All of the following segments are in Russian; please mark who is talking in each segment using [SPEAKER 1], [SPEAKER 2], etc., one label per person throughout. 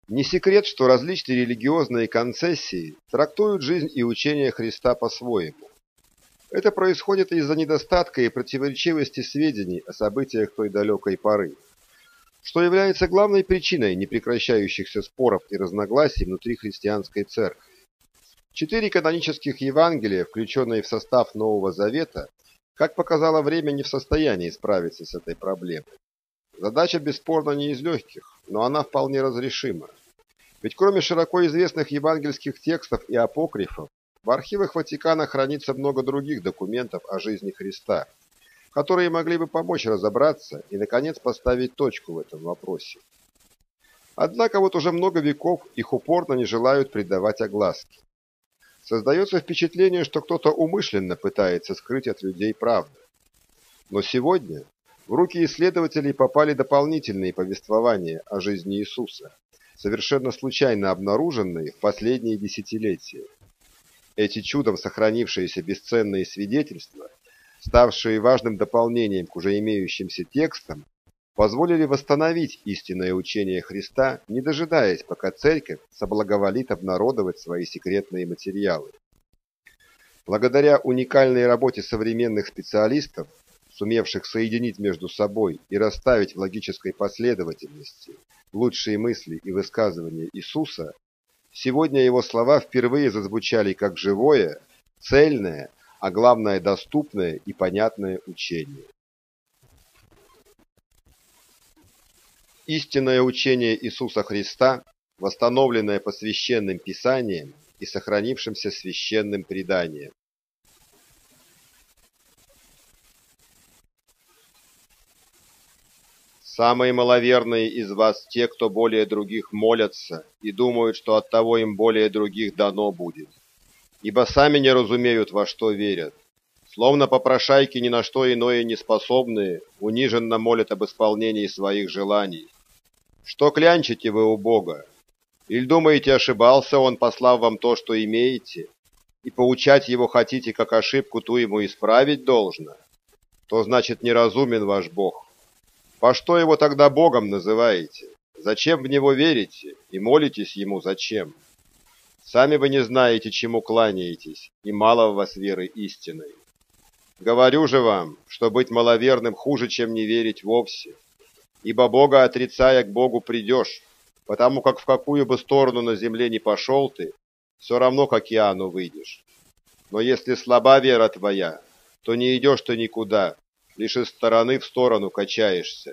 [SPEAKER 1] Не секрет, что различные религиозные концессии трактуют жизнь и учение Христа по-своему. Это происходит из-за недостатка и противоречивости сведений о событиях той далекой поры, что является главной причиной непрекращающихся споров и разногласий внутри христианской церкви. 4 канонических Евангелия, включенные в состав Нового Завета, как показало время, не в состоянии справиться с этой проблемой. Задача бесспорно не из легких, но она вполне разрешима. Ведь кроме широко известных евангельских текстов и апокрифов, в архивах Ватикана хранится много других документов о жизни Христа, которые могли бы помочь разобраться и, наконец, поставить точку в этом вопросе. Однако вот уже много веков их упорно не желают придавать огласке. Создается впечатление, что кто-то умышленно пытается скрыть от людей правду. Но сегодня в руки исследователей попали дополнительные повествования о жизни Иисуса, совершенно случайно обнаруженные в последние десятилетия. Эти чудом сохранившиеся бесценные свидетельства, ставшие важным дополнением к уже имеющимся текстам, позволили восстановить истинное учение Христа, не дожидаясь, пока Церковь соблаговолит обнародовать свои секретные материалы. Благодаря уникальной работе современных специалистов, сумевших соединить между собой и расставить в логической последовательности лучшие мысли и высказывания Иисуса, сегодня его слова впервые зазвучали как живое, цельное, а главное доступное и понятное учение. Истинное учение Иисуса Христа, восстановленное по священным писаниям и сохранившимся священным преданиям. Самые маловерные из вас те, кто более других молятся и думают, что от того им более других дано будет. Ибо сами не разумеют, во что верят. Словно попрошайки ни на что иное не способные, униженно молят об исполнении своих желаний. Что клянчите вы у Бога? Или думаете, ошибался Он, послав вам то, что имеете, и поучать Его хотите, как ошибку ту Ему исправить должно? То значит, неразумен ваш Бог. По что Его тогда Богом называете? Зачем в Него верите и молитесь Ему зачем? Сами вы не знаете, чему кланяетесь, и мало в вас веры истинной. Говорю же вам, что быть маловерным хуже, чем не верить вовсе. Ибо Бога отрицая, к Богу придешь, потому как в какую бы сторону на земле не пошел ты, все равно к океану выйдешь. Но если слаба вера твоя, то не идешь ты никуда, лишь из стороны в сторону качаешься.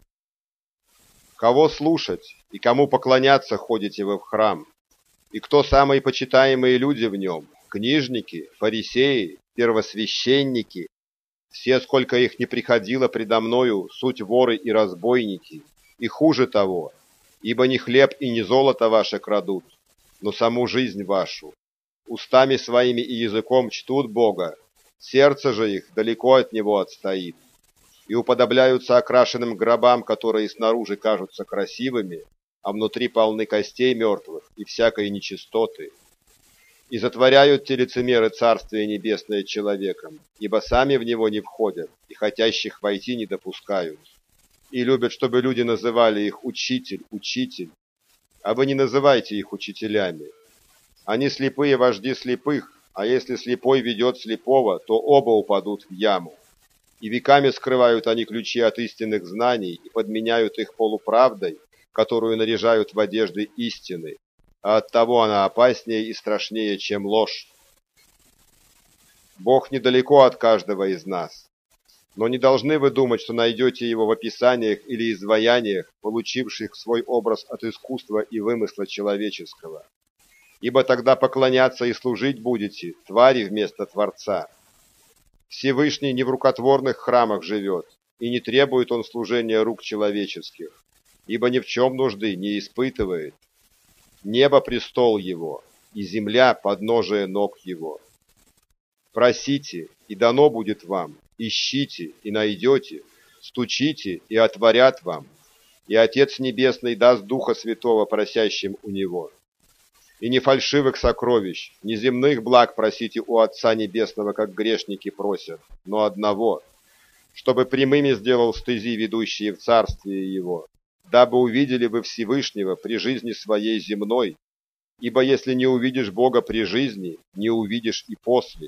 [SPEAKER 1] Кого слушать и кому поклоняться ходите вы в храм? И кто самые почитаемые люди в нем? Книжники, фарисеи, первосвященники? Все, сколько их не приходило предо мною, суть воры и разбойники, и хуже того, ибо не хлеб и не золото ваше крадут, но саму жизнь вашу. Устами своими и языком чтут Бога, сердце же их далеко от Него отстоит, и уподобляются окрашенным гробам, которые снаружи кажутся красивыми, а внутри полны костей мертвых и всякой нечистоты. И затворяют те лицемеры Царствие Небесное человеком, ибо сами в него не входят, и хотящих войти не допускают. И любят, чтобы люди называли их «учитель, учитель», а вы не называйте их учителями. Они слепые вожди слепых, а если слепой ведет слепого, то оба упадут в яму. И веками скрывают они ключи от истинных знаний и подменяют их полуправдой, которую наряжают в одежды истины, а оттого она опаснее и страшнее, чем ложь. Бог недалеко от каждого из нас, но не должны вы думать, что найдете Его в описаниях или изваяниях, получивших свой образ от искусства и вымысла человеческого. Ибо тогда поклоняться и служить будете твари вместо Творца. Всевышний не в рукотворных храмах живет, и не требует Он служения рук человеческих, ибо ни в чем нужды не испытывает. Небо — престол Его, и земля — подножие ног Его. Просите, и дано будет вам, ищите, и найдете, стучите, и отворят вам, и Отец Небесный даст Духа Святого просящим у Него. И не фальшивых сокровищ, не земных благ просите у Отца Небесного, как грешники просят, но одного, чтобы прямыми сделал стези, ведущие в Царствие Его, дабы увидели вы Всевышнего при жизни своей земной, ибо если не увидишь Бога при жизни, не увидишь и после.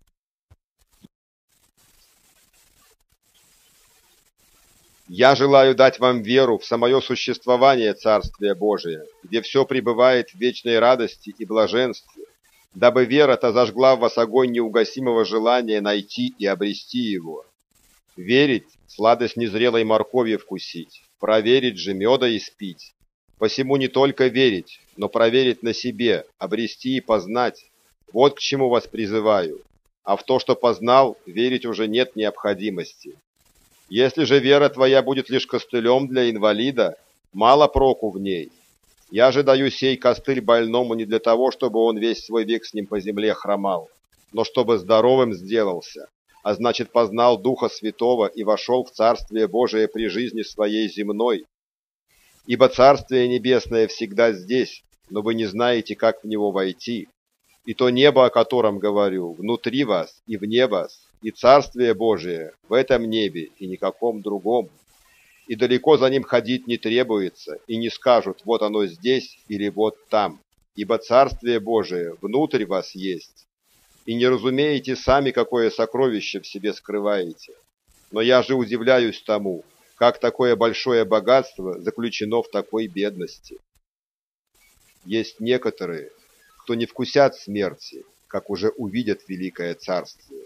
[SPEAKER 1] Я желаю дать вам веру в самое существование Царствия Божия, где все пребывает в вечной радости и блаженстве, дабы вера-то зажгла в вас огонь неугасимого желания найти и обрести его. Верить — сладость незрелой моркови вкусить, проверить же меда испить. Посему не только верить, но проверить на себе, обрести и познать. Вот к чему вас призываю. А в то, что познал, верить уже нет необходимости. Если же вера твоя будет лишь костылем для инвалида, мало проку в ней. Я же даю сей костыль больному не для того, чтобы он весь свой век с ним по земле хромал, но чтобы здоровым сделался, а значит познал Духа Святого и вошел в Царствие Божие при жизни своей земной. Ибо Царствие Небесное всегда здесь, но вы не знаете, как в него войти. И то небо, о котором говорю, внутри вас и вне вас, и Царствие Божие в этом небе и никаком другом. И далеко за ним ходить не требуется, и не скажут, вот оно здесь или вот там, ибо Царствие Божие внутрь вас есть. И не разумеете сами, какое сокровище в себе скрываете. Но я же удивляюсь тому, как такое большое богатство заключено в такой бедности. Есть некоторые, кто не вкусят смерти, как уже увидят великое царствие.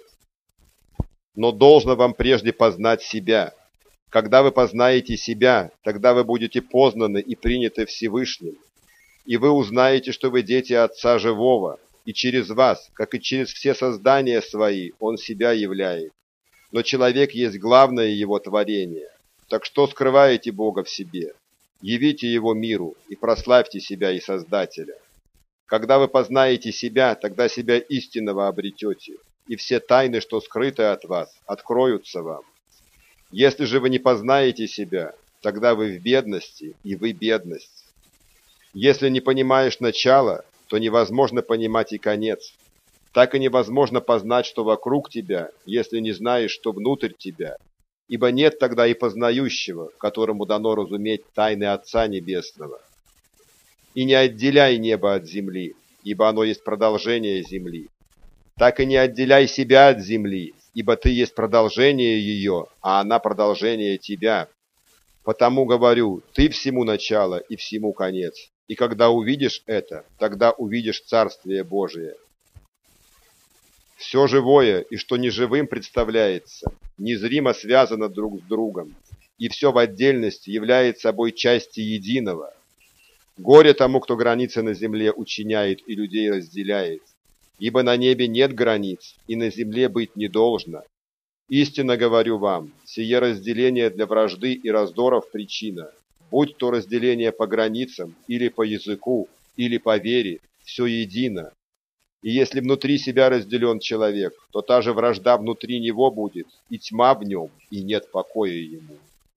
[SPEAKER 1] Но должно вам прежде познать себя. Когда вы познаете себя, тогда вы будете познаны и приняты Всевышним. И вы узнаете, что вы дети Отца Живого, и через вас, как и через все создания свои, Он себя являет. Но человек есть главное его творение. Так что скрываете Бога в себе? Явите Его миру и прославьте себя и Создателя. Когда вы познаете себя, тогда себя истинного обретете, и все тайны, что скрыты от вас, откроются вам. Если же вы не познаете себя, тогда вы в бедности, и вы бедность. Если не понимаешь начало, то невозможно понимать и конец. Так и невозможно познать, что вокруг тебя, если не знаешь, что внутрь тебя. Ибо нет тогда и познающего, которому дано разуметь тайны Отца Небесного. И не отделяй небо от земли, ибо оно есть продолжение земли. Так и не отделяй себя от земли, ибо ты есть продолжение ее, а она продолжение тебя. Потому говорю, ты всему начало и всему конец. И когда увидишь это, тогда увидишь Царствие Божие. Все живое и что неживым представляется, незримо связано друг с другом, и все в отдельности является собой части единого. Горе тому, кто границы на земле учиняет и людей разделяет, ибо на небе нет границ, и на земле быть не должно. Истинно говорю вам, сие разделение для вражды и раздоров причина, будь то разделение по границам, или по языку, или по вере, все едино. И если внутри себя разделен человек, то та же вражда внутри него будет, и тьма в нем, и нет покоя ему.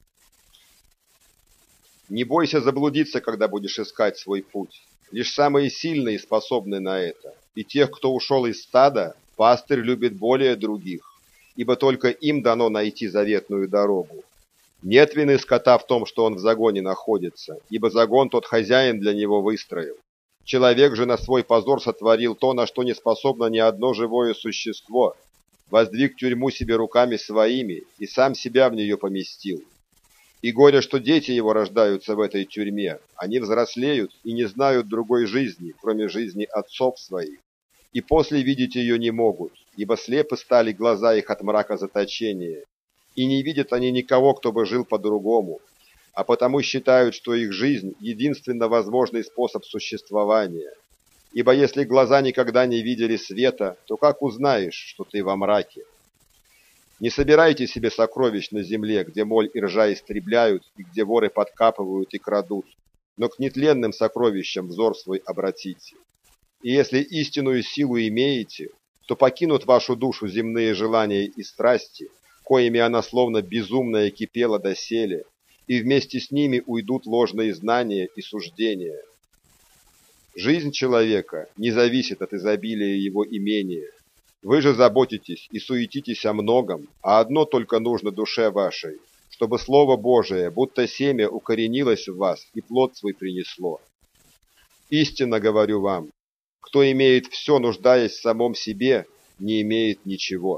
[SPEAKER 1] Не бойся заблудиться, когда будешь искать свой путь. Лишь самые сильные способны на это. И тех, кто ушел из стада, пастырь любит более других, ибо только им дано найти заветную дорогу. Нет вины скота в том, что он в загоне находится, ибо загон тот хозяин для него выстроил. Человек же на свой позор сотворил то, на что не способно ни одно живое существо. Воздвиг тюрьму себе руками своими и сам себя в нее поместил. И горе, что дети его рождаются в этой тюрьме. Они взрослеют и не знают другой жизни, кроме жизни отцов своих. И после видеть ее не могут, ибо слепы стали глаза их от мрака заточения. И не видят они никого, кто бы жил по-другому, а потому считают, что их жизнь – единственно возможный способ существования. Ибо если глаза никогда не видели света, то как узнаешь, что ты во мраке? Не собирайте себе сокровищ на земле, где моль и ржа истребляют, и где воры подкапывают и крадут, но к нетленным сокровищам взор свой обратите. И если истинную силу имеете, то покинут вашу душу земные желания и страсти, коими она словно безумная кипела доселе, и вместе с ними уйдут ложные знания и суждения. Жизнь человека не зависит от изобилия его имения. Вы же заботитесь и суетитесь о многом, а одно только нужно душе вашей, чтобы Слово Божие, будто семя, укоренилось в вас и плод свой принесло. Истинно говорю вам, кто имеет все, нуждаясь в самом себе, не имеет ничего.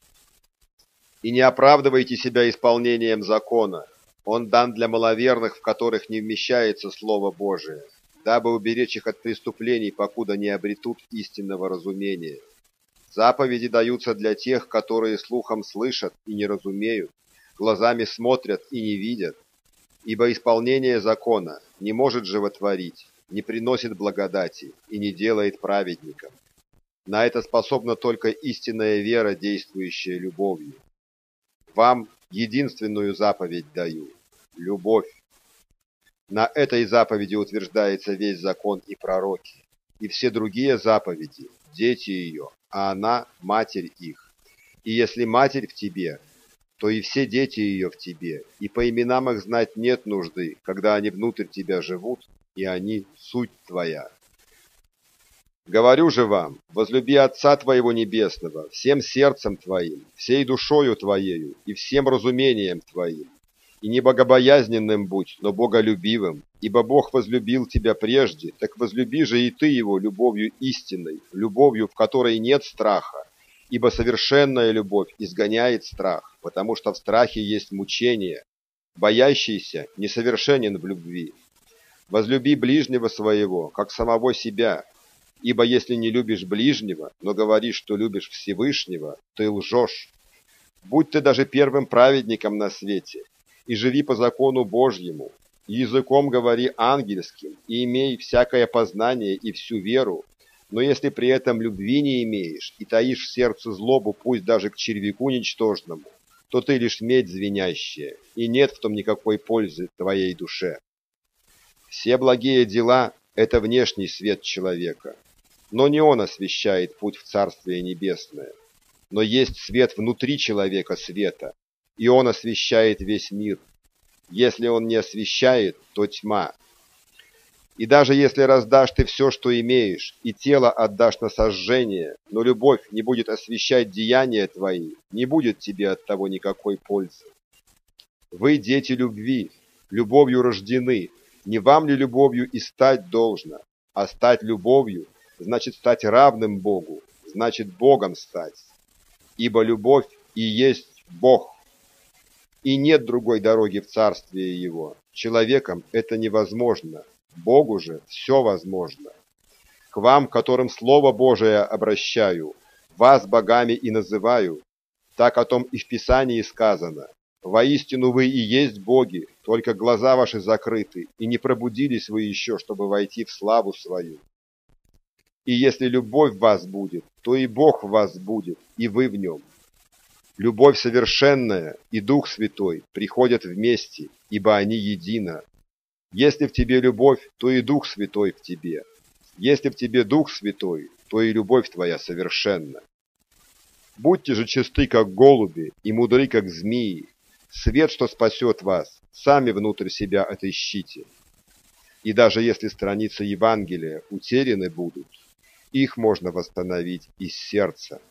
[SPEAKER 1] И не оправдывайте себя исполнением закона. Он дан для маловерных, в которых не вмещается Слово Божие, дабы уберечь их от преступлений, покуда не обретут истинного разумения. Заповеди даются для тех, которые слухом слышат и не разумеют, глазами смотрят и не видят, ибо исполнение закона не может животворить, не приносит благодати и не делает праведником. На это способна только истинная вера, действующая любовью. Вам единственную заповедь даю – любовь. На этой заповеди утверждается весь закон и пророки, и все другие заповеди – дети ее, а она – матерь их. И если матерь в тебе, то и все дети ее в тебе, и по именам их знать нет нужды, когда они внутрь тебя живут, и они – суть твоя. Говорю же вам, возлюби Отца твоего Небесного всем сердцем твоим, всей душою твоею и всем разумением твоим. И не богобоязненным будь, но боголюбивым, ибо Бог возлюбил тебя прежде, так возлюби же и ты его любовью истинной, любовью, в которой нет страха, ибо совершенная любовь изгоняет страх, потому что в страхе есть мучение. Боящийся несовершенен в любви. Возлюби ближнего своего, как самого себя, ибо если не любишь ближнего, но говоришь, что любишь Всевышнего, ты лжешь. Будь ты даже первым праведником на свете, и живи по закону Божьему, и языком говори ангельским, и имей всякое познание и всю веру, но если при этом любви не имеешь и таишь в сердце злобу, пусть даже к червяку ничтожному, то ты лишь медь звенящая, и нет в том никакой пользы твоей душе. Все благие дела – это внешний свет человека, но не он освещает путь в Царствие Небесное, но есть свет внутри человека света, и он освещает весь мир. Если он не освещает, то тьма. И даже если раздашь ты все, что имеешь, и тело отдашь на сожжение, но любовь не будет освещать деяния твои, не будет тебе от того никакой пользы. Вы, дети любви, любовью рождены, не вам ли любовью и стать должно, а стать любовью значит стать равным Богу, значит Богом стать. Ибо любовь и есть Бог. И нет другой дороги в Царствие Его. Человеком это невозможно, Богу же все возможно. К вам, которым Слово Божие обращаю, вас богами и называю, так о том и в Писании сказано. Воистину вы и есть боги, только глаза ваши закрыты, и не пробудились вы еще, чтобы войти в славу свою. И если любовь в вас будет, то и Бог в вас будет, и вы в нем. Любовь совершенная и Дух Святой приходят вместе, ибо они едино. Если в тебе любовь, то и Дух Святой в тебе. Если в тебе Дух Святой, то и любовь твоя совершенна. Будьте же чисты, как голуби, и мудры, как змеи. Свет, что спасет вас, сами внутрь себя отыщите. И даже если страницы Евангелия утеряны будут, их можно восстановить из сердца.